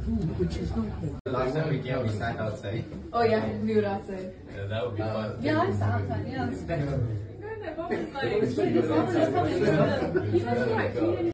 room, which is not called. The last time we came, we sat outside. Oh yeah, we were outside. Yeah, that would be fun. Yeah, I sat outside. Yeah.